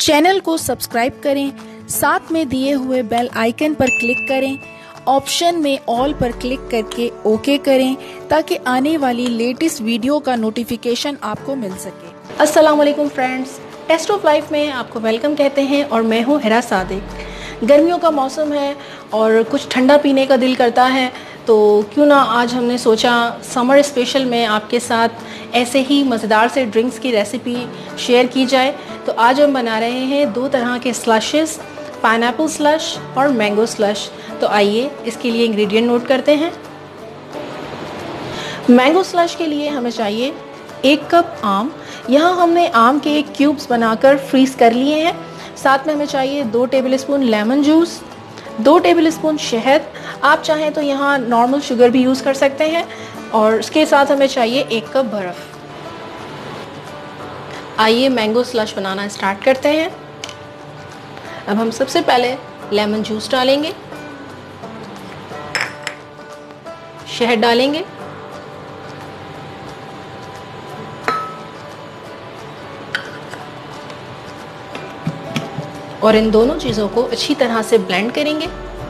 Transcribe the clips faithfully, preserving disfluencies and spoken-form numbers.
Channel को subscribe करें, साथ में दिए हुए बेल आइकन पर क्लिक करें, ऑप्शन में ऑल पर क्लिक करके ओके करें ताकि आने वाली लेटेस्ट वीडियो का नोटिफिकेशन आपको मिल सके। अस्सलाम वालेकुम फ्रेंड्स, टेस्ट ऑफ लाइफ में आपको वेलकम कहते हैं और मैं हूँ हिरा सादिक। गर्मियों का मौसम है और कुछ ठंडा पीने का दिल करता है, तो क्यों ना आज हमने सोचा समर स्पेशल में आपके साथ ऐसे ही मज़ेदार से ड्रिंक्स की रेसिपी शेयर की जाए। तो आज हम बना रहे हैं दो तरह के स्लशेस, पाइनएप्पल स्लश और मैंगो स्लश। तो आइए इसके लिए इंग्रेडिएंट नोट करते हैं। मैंगो स्लश के लिए हमें चाहिए एक कप आम। यहाँ हमने आम के एक क्यूब्स बनाकर फ्रीज कर लिए हैं। साथ में हमें चाहिए दो टेबलस्पून लेमन जूस, दो टेबलस्पून शहद, आप चाहें तो यहाँ नॉर्मल शुगर भी यूज़ कर सकते हैं, और उसके साथ हमें चाहिए एक कप बर्फ़। आइए मैंगो स्लश बनाना स्टार्ट करते हैं। अब हम सबसे पहले लेमन जूस डालेंगे, शहद डालेंगे, और इन दोनों चीज़ों को अच्छी तरह से ब्लेंड करेंगे।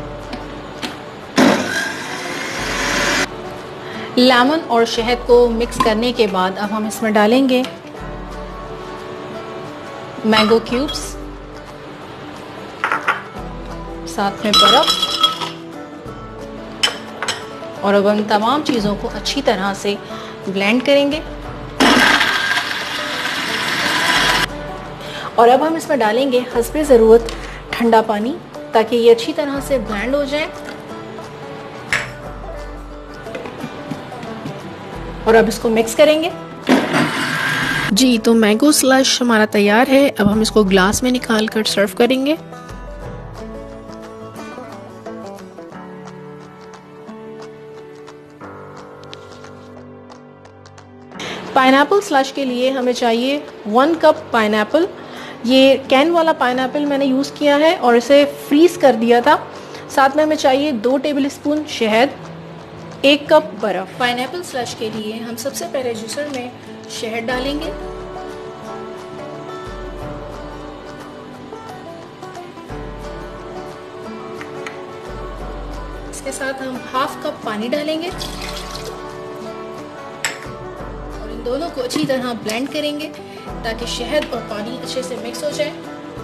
लेमन और शहद को मिक्स करने के बाद अब हम इसमें डालेंगे मैंगो क्यूब्स, साथ में बर्फ, और अब इन तमाम चीज़ों को अच्छी तरह से ब्लेंड करेंगे। और अब हम इसमें डालेंगे हस्बे ज़रूरत ठंडा पानी ताकि ये अच्छी तरह से ब्लेंड हो जाए। और अब इसको मिक्स करेंगे। जी, तो मैंगो स्लश हमारा तैयार है। अब हम इसको ग्लास में निकाल कर सर्व करेंगे। पाइनएप्पल स्लश के लिए हमें चाहिए वन कप पाइनएप्पल। ये कैन वाला पाइनएप्पल मैंने यूज़ किया है और इसे फ्रीज़ कर दिया था। साथ में हमें चाहिए दो टेबलस्पून शहद, एक कप बर्फ़। पाइनएप्पल स्लश के लिए हम सबसे पहले जूसर में शहद डालेंगे, इसके साथ हम हाफ कप पानी डालेंगे और इन दोनों को अच्छी तरह ब्लेंड करेंगे ताकि शहद और पानी अच्छे से मिक्स हो जाए।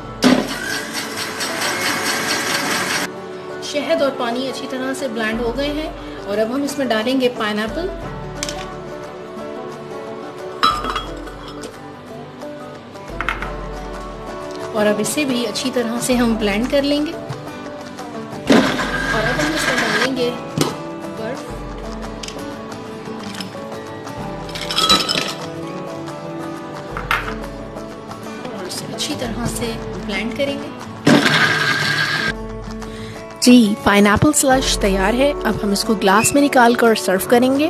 शहद और पानी अच्छी तरह से ब्लेंड हो गए हैं और अब हम इसमें डालेंगे पाइनएप्पल, और अब इसे भी अच्छी तरह से हम ब्लेंड कर लेंगे। और अब हम इसमें डालेंगे बर्फ, और इसे अच्छी तरह से ब्लेंड करेंगे। जी, पाइनएप्पल स्लश तैयार है। अब हम इसको ग्लास में निकाल कर सर्व करेंगे।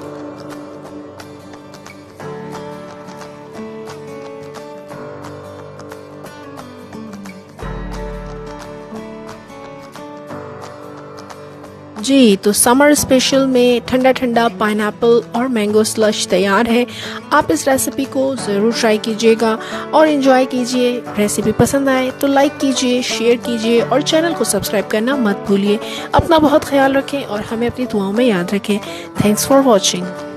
जी, तो समर स्पेशल में ठंडा ठंडा पाइनएप्पल और मैंगो स्लश तैयार है। आप इस रेसिपी को ज़रूर ट्राई कीजिएगा और एंजॉय कीजिए। रेसिपी पसंद आए तो लाइक कीजिए, शेयर कीजिए और चैनल को सब्सक्राइब करना मत भूलिए। अपना बहुत ख्याल रखें और हमें अपनी दुआओं में याद रखें। Thanks for watching.